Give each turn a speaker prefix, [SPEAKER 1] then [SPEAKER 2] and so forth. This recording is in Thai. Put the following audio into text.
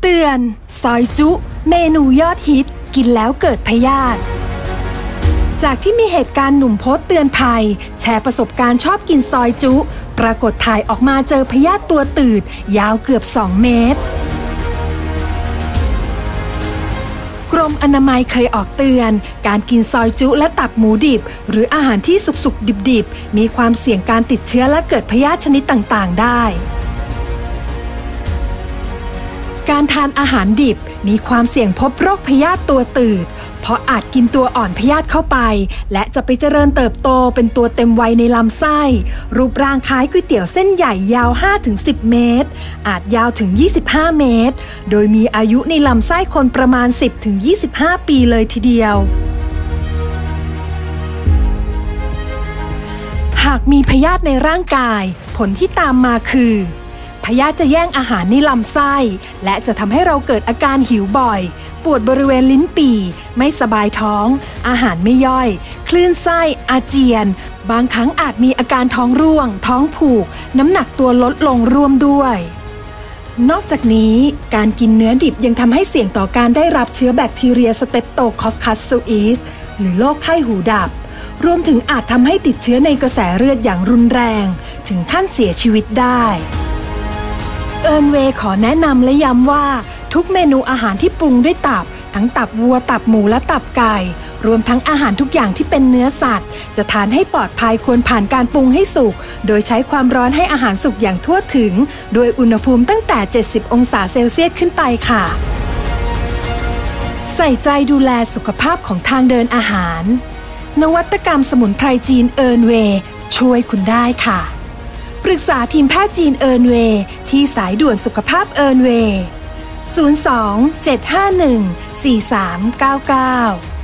[SPEAKER 1] ตือนซอยจุเมนูยอดฮิตกินแล้วเกิดพยาธิจากที่มีเหตุการณ์หนุ่มโพสต์เตือนภัยแชร์ประสบการณ์ชอบกินซอยจุปรากฏถ่ายออกมาเจอพยาธิตัวตืดยาวเกือบ2 เมตรกรมอนามัยเคยออกเตือนการกินซอยจุและตับหมูดิบหรืออาหารที่สุกๆดิบๆมีความเสี่ยงการติดเชื้อและเกิดพยาธิชนิดต่างๆได้การทานอาหารดิบมีความเสี่ยงพบโรคพยาธิตัวตืดเพราะอาจกินตัวอ่อนพยาธิเข้าไปและจะไปเจริญเติบโตเป็นตัวเต็มวัยในลำไส้รูปร่างคล้ายก๋วยเตี๋ยวเส้นใหญ่ยาว 5-10 เมตรอาจยาวถึง25 เมตรโดยมีอายุในลำไส้คนประมาณ 10-25 ปีเลยทีเดียวหากมีพยาธิในร่างกายผลที่ตามมาคือพยาธิจะแย่งอาหารในลำไส้และจะทำให้เราเกิดอาการหิวบ่อยปวดบริเวณลิ้นปี่ไม่สบายท้องอาหารไม่ย่อยคลื่นไส้อาเจียนบางครั้งอาจมีอาการท้องร่วงท้องผูกน้ำหนักตัวลดลงร่วมด้วยนอกจากนี้การกินเนื้อดิบยังทำให้เสี่ยงต่อการได้รับเชื้อแบคทีเรียสเตปโตคอคคัสซูอิสหรือโรคไข้หูดับรวมถึงอาจทำให้ติดเชื้อในกระแสเลือดอย่างรุนแรงถึงขั้นเสียชีวิตได้เอิร์นเวย์ขอแนะนำและย้ำว่าทุกเมนูอาหารที่ปรุงด้วยตับทั้งตับวัวตับหมูและตับไก่รวมทั้งอาหารทุกอย่างที่เป็นเนื้อสัตว์จะทานให้ปลอดภัยควรผ่านการปรุงให้สุกโดยใช้ความร้อนให้อาหารสุกอย่างทั่วถึงโดยอุณหภูมิตั้งแต่70 องศาเซลเซียสขึ้นไปค่ะใส่ใจดูแลสุขภาพของทางเดินอาหารนวัตกรรมสมุนไพรจีนเอิร์นเวย์ช่วยคุณได้ค่ะปรึกษาทีมแพทย์จีนเอิร์นเวย์ที่สายด่วนสุขภาพเอิร์นเวย์02 751 4399